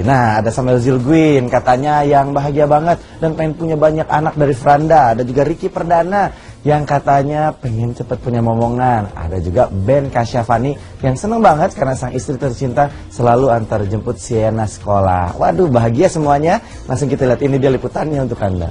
Nah, ada Samuel Zilguin, katanya yang bahagia banget dan pengen punya banyak anak dari Franda. Ada juga Ricky Perdana yang katanya pengen cepet punya momongan. Ada juga Ben Kasyafani yang seneng banget karena sang istri tercinta selalu antar jemput Sienna sekolah. Waduh, bahagia semuanya. Langsung kita lihat, ini dia liputannya untuk Anda.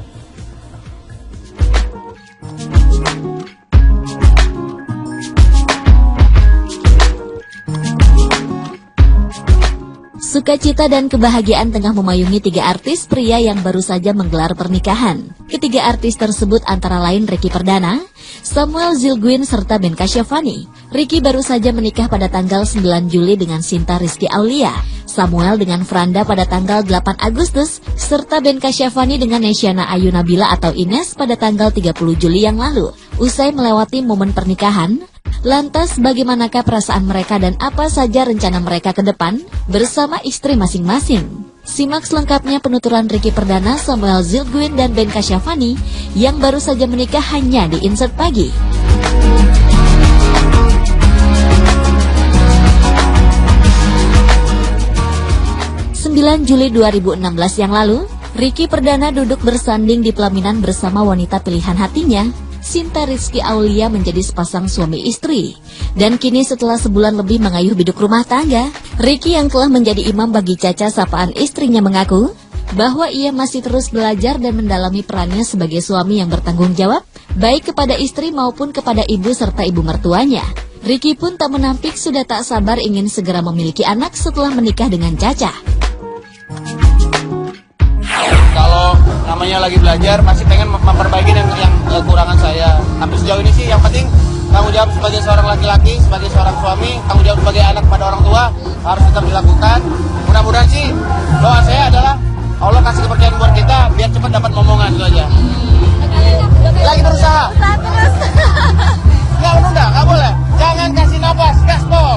Sukacita dan kebahagiaan tengah memayungi tiga artis pria yang baru saja menggelar pernikahan. Ketiga artis tersebut antara lain Ricky Perdana, Samuel Zilguin, serta Ben Kasyafani. Ricky baru saja menikah pada tanggal 9 Juli dengan Sinta Rizky Aulia, Samuel dengan Franda pada tanggal 8 Agustus, serta Ben Kasyafani dengan Nesyana Ayu Nabila atau Ines pada tanggal 30 Juli yang lalu. Usai melewati momen pernikahan, lantas bagaimanakah perasaan mereka dan apa saja rencana mereka ke depan bersama istri masing-masing? Simak selengkapnya penuturan Ricky Perdana, Samuel Zilguin, dan Ben Kasyafani yang baru saja menikah hanya di Insert Pagi. Juli 2016 yang lalu, Ricky Perdana duduk bersanding di pelaminan bersama wanita pilihan hatinya, Sinta Rizky Aulia, menjadi sepasang suami istri. Dan kini setelah sebulan lebih mengayuh biduk rumah tangga, Ricky yang telah menjadi imam bagi Caca sapaan istrinya mengaku bahwa ia masih terus belajar dan mendalami perannya sebagai suami yang bertanggung jawab, baik kepada istri maupun kepada ibu serta ibu mertuanya. Ricky pun tak menampik sudah tak sabar ingin segera memiliki anak setelah menikah dengan Caca. Kalau namanya lagi belajar, masih pengen memperbaiki yang kekurangan saya. Tapi sejauh ini sih yang penting tanggung jawab sebagai seorang laki-laki, sebagai seorang suami, tanggung jawab sebagai anak pada orang tua harus tetap dilakukan. Mudah-mudahan sih doa saya adalah Allah kasih kepercayaan buat kita biar cepat dapat momongan, itu aja. Lagi berusaha. Nggak menunda, nggak boleh. Jangan kasih nafas, gaspol.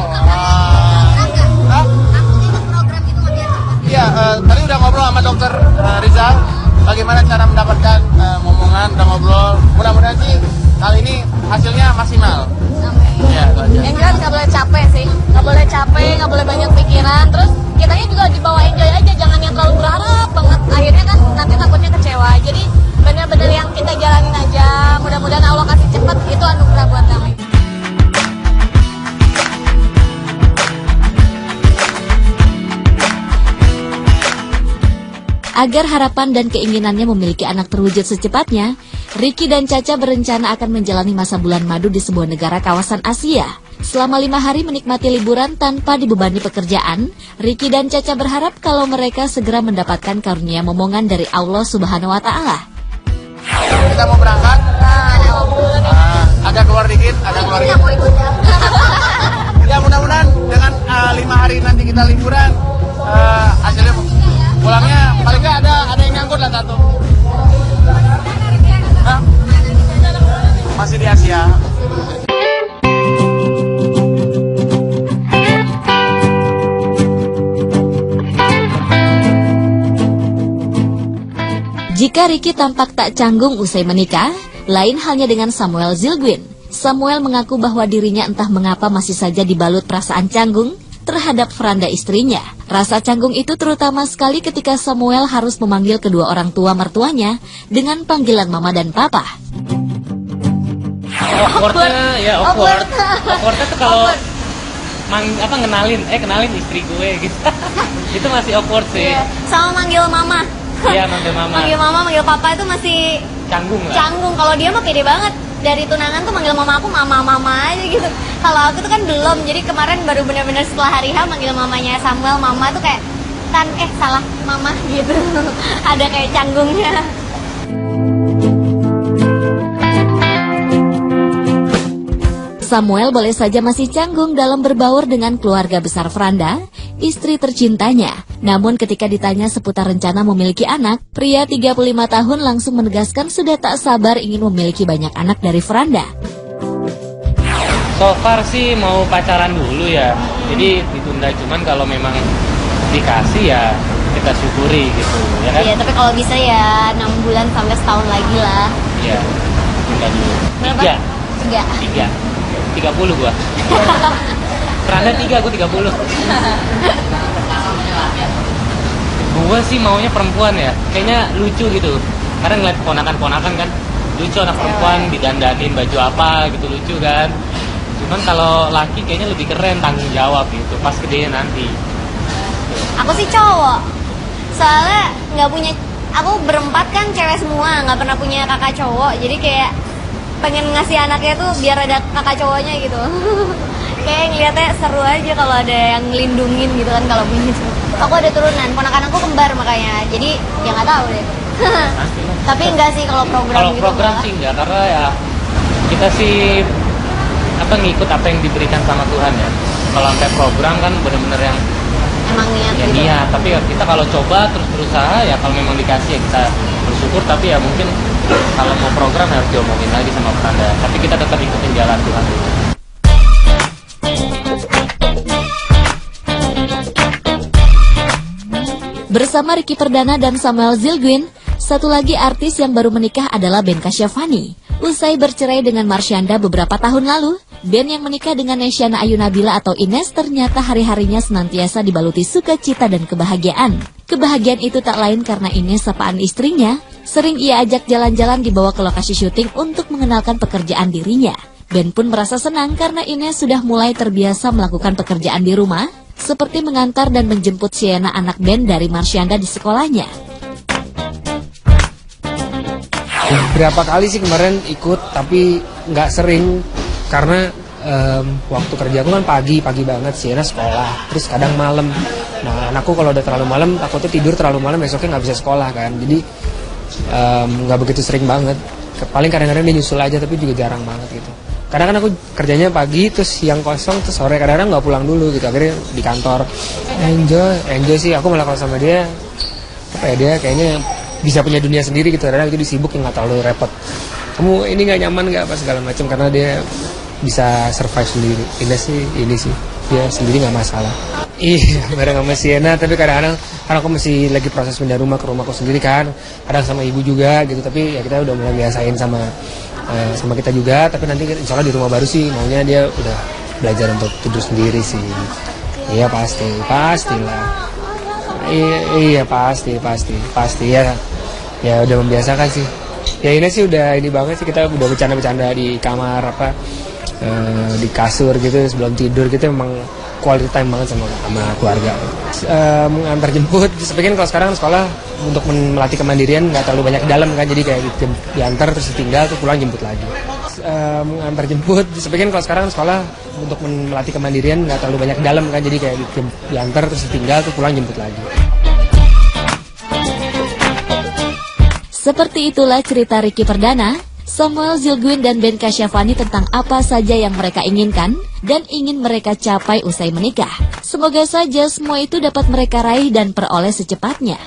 Iya, tadi udah ngobrol sama dokter Rizal, bagaimana cara mendapatkan momongan, udah ngobrol. Mudah-mudahan sih kali ini hasilnya maksimal. Ya, itu aja. Yang jelas nggak boleh capek sih, nggak boleh capek, nggak boleh banyak pikiran. Terus kitanya juga dibawa enjoy aja, jangan yang terlalu berharap banget. Akhirnya kan nanti takutnya kecewa. Jadi benar-benar yang kita jalanin aja. Mudah-mudahan Allah kasih cepet, itu anugerah buat kami. Agar harapan dan keinginannya memiliki anak terwujud secepatnya, Ricky dan Caca berencana akan menjalani masa bulan madu di sebuah negara kawasan Asia. Selama 5 hari menikmati liburan tanpa dibebani pekerjaan, Ricky dan Caca berharap kalau mereka segera mendapatkan karunia momongan dari Allah Subhanahu wa Ta'ala. Kita mau berangkat, agak keluar dikit, Ya, mudah-mudahan dengan 5 hari nanti kita liburan, hasilnya pulangnya paling nggak ada yang ngangkut lah satu. Hah? Masih di Asia. Jika Ricky tampak tak canggung usai menikah, lain halnya dengan Samuel Zilguin. Samuel mengaku bahwa dirinya entah mengapa masih saja dibalut perasaan canggung terhadap Franda istrinya. Rasa canggung itu terutama sekali ketika Samuel harus memanggil kedua orang tua mertuanya dengan panggilan mama dan papa. Awkwardnya tuh kalau kenalin istri gue gitu. Itu masih awkward sih. Yeah. Sama manggil mama. Iya, manggil mama. Manggil mama, manggil papa itu masih canggung lah. Canggung. Kalau dia mah pede banget. Dari tunangan tuh manggil mama aku mama aja gitu. Kalau aku tuh kan belum. Jadi kemarin baru benar-benar setelah hari H manggil mamanya Samuel mama tuh kayak salah mama gitu. Ada kayak canggungnya. Samuel boleh saja masih canggung dalam berbaur dengan keluarga besar Franda, istri tercintanya. Namun ketika ditanya seputar rencana memiliki anak, pria 35 tahun langsung menegaskan sudah tak sabar ingin memiliki banyak anak dari Franda. So far sih mau pacaran dulu ya, jadi ditunda, cuman kalau memang dikasih ya kita syukuri gitu, ya kan? Iya, tapi kalau bisa ya 6 bulan sampai setahun lagi lah. Iya, tunda dulu. 3. 30 gua. Franda 3, gua 30. Gue sih maunya perempuan ya, kayaknya lucu gitu. Karena ngeliat ponakan-ponakan kan, lucu anak perempuan didandanin baju apa gitu, lucu kan. Cuman kalau laki kayaknya lebih keren, tanggung jawab gitu, pas gedenya nanti. Aku sih cowok, soalnya nggak punya, aku berempat kan cewek semua, nggak pernah punya kakak cowok, jadi kayak pengen ngasih anaknya tuh biar ada kakak cowoknya gitu. Kayak ngeliatnya seru aja kalau ada yang ngelindungin gitu kan kalau punya cowok. Aku ada turunan, ponakan aku kembar makanya, jadi ya nggak tahu deh. Tapi enggak sih kalau program Kalau gitu. program sih enggak, karena ya kita sih ngikut apa yang diberikan sama Tuhan ya. Kalau sampai program kan benar-benar yang Emang niat ya gitu. niat, tapi ya kita kalau coba terus berusaha ya kalau memang dikasih ya kita bersyukur, tapi ya mungkin kalau mau program harus diomongin lagi sama Franda, tapi kita tetap ikutin jalan Tuhan dulu. Bersama Ricky Perdana dan Samuel Zilguin, satu lagi artis yang baru menikah adalah Ben Kasyafani. Usai bercerai dengan Marsyanda beberapa tahun lalu, Ben yang menikah dengan Nesyana Ayu Nabila atau Ines ternyata hari-harinya senantiasa dibaluti sukacita dan kebahagiaan. Kebahagiaan itu tak lain karena Ines, sapaan istrinya, sering ia ajak jalan-jalan dibawa ke lokasi syuting untuk mengenalkan pekerjaan dirinya. Ben pun merasa senang karena Ines sudah mulai terbiasa melakukan pekerjaan di rumah, seperti mengantar dan menjemput Sienna anak Ben dari Marsyanda di sekolahnya. Berapa kali sih kemarin ikut, tapi nggak sering karena waktu kerja aku kan pagi banget, Sienna sekolah, terus kadang malam. Nah anakku kalau udah terlalu malam, takutnya tidur terlalu malam besoknya nggak bisa sekolah kan, jadi nggak begitu sering banget. Paling kadang-kadang dia nyusul aja, tapi juga jarang banget gitu. Kadang kan aku kerjanya pagi, terus siang kosong, terus sore kadang-kadang nggak pulang dulu gitu, akhirnya di kantor. Enjoy sih, aku malah kalau sama dia, apa ya, dia kayaknya bisa punya dunia sendiri gitu, kadang itu disibuk yang nggak terlalu repot. Kamu ini nggak nyaman nggak apa segala macam, karena dia bisa survive sendiri. Ini sih dia sendiri nggak masalah. Iya, bareng sama Sienna, tapi kadang-kadang karena aku masih lagi proses pindah rumah ke rumahku sendiri kan, kadang sama ibu juga gitu, tapi ya kita udah mulai biasain sama kita juga, tapi nanti insya Allah di rumah baru sih maunya dia udah belajar untuk tidur sendiri sih. Iya pastilah. Iya pasti ya. Ya udah membiasakan sih. Ya ini sih udah ini banget sih, kita udah bercanda-bercanda di kamar di kasur gitu sebelum tidur gitu, memang quality time banget sama keluarga. Mengantar jemput, sebagian kalau sekarang sekolah untuk melatih kemandirian nggak terlalu banyak ke dalam kan, jadi kayak diantar terus ditinggal terus pulang jemput lagi. Mengantar jemput, sebagian kalau sekarang sekolah untuk melatih kemandirian nggak terlalu banyak ke dalam kan, jadi kayak diantar terus ditinggal terus pulang jemput lagi. Seperti itulah cerita Ricky Perdana, Samuel Zilguin dan Ben Kasyafani tentang apa saja yang mereka inginkan dan ingin mereka capai usai menikah. Semoga saja semua itu dapat mereka raih dan peroleh secepatnya.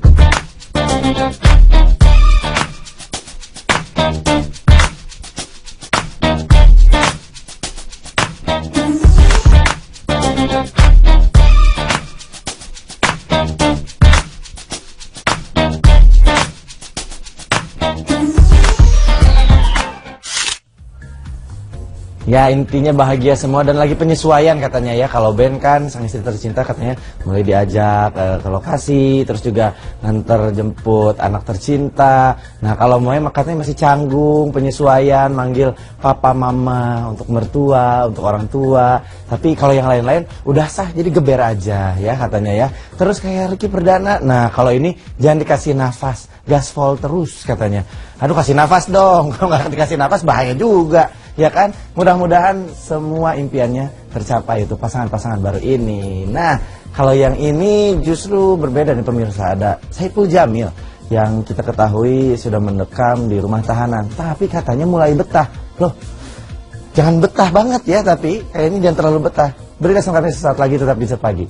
Ya intinya bahagia semua dan lagi penyesuaian katanya ya. Kalau Ben kan sang istri tercinta katanya mulai diajak ke lokasi, terus juga nganter jemput anak tercinta. Nah kalau Moe katanya masih canggung, penyesuaian, manggil papa mama untuk mertua, untuk orang tua. Tapi kalau yang lain-lain udah sah, jadi geber aja ya katanya ya. Terus kayak Ricky Perdana, nah kalau ini jangan dikasih nafas, gaspol terus katanya. Aduh kasih nafas dong, kalau nggak dikasih nafas bahaya juga. Ya kan, mudah-mudahan semua impiannya tercapai itu pasangan-pasangan baru ini. Nah, kalau yang ini justru berbeda nih pemirsa. Ada Saipul Jamil yang kita ketahui sudah mendekam di rumah tahanan, tapi katanya mulai betah. Loh, jangan betah banget ya, tapi kayak ini jangan terlalu betah. Berita selengkapnya sesaat lagi, tetap di Sepagi.